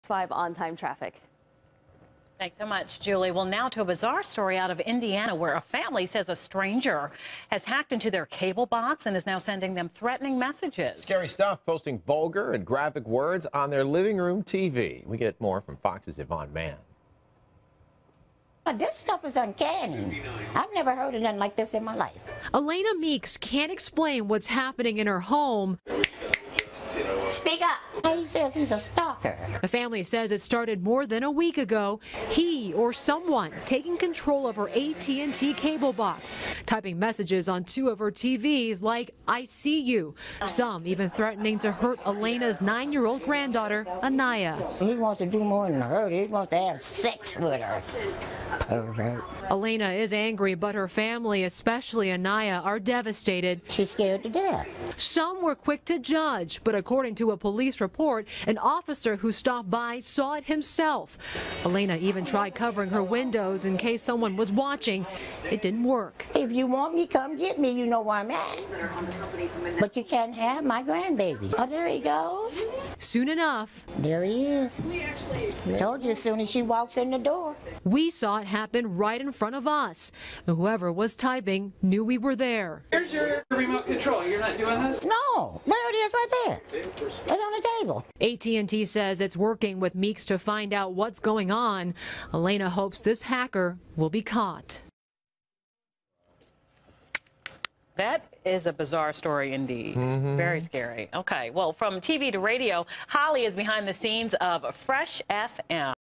5 on-time traffic. Thanks so much, Julie. Well, now to a bizarre story out of Indiana where a family says a stranger has hacked into their cable box and is now sending them threatening messages. Scary stuff, posting vulgar and graphic words on their living room TV. We get more from Fox's Yvonne Mann. This stuff is uncanny. I've never heard of nothing like this in my life. Elena Meeks can't explain what's happening in her home. Speak up. He says he's a stalker. The family says it started more than a week ago. He or someone taking control of her AT&T cable box, typing messages on 2 of her TVs like, "I see you." Some even threatening to hurt Elena's 9-year-old granddaughter, Anaya. He wants to do more than hurt. He wants to have sex with her. Pervert. Elena is angry, but her family, especially Anaya, are devastated. She's scared to death. Some were quick to judge, but according to a police report, an officer who stopped by saw it himself. Elena even tried covering her windows in case someone was watching. It didn't work. If you want me, come get me. You know where I'm at. But you can't have my grandbaby. Oh, there he goes. Soon enough, there he is. Told you as soon as she walks in the door. We saw it happen right in front of us. Whoever was typing knew we were there. Here's your remote control. You're not doing this? No, there it is right there. It's on the table. AT&T says it's working with Meeks to find out what's going on. Elena hopes this hacker will be caught. That is a bizarre story indeed. Very scary. Okay, well, from TV to radio, Holly is behind the scenes of Fresh FM.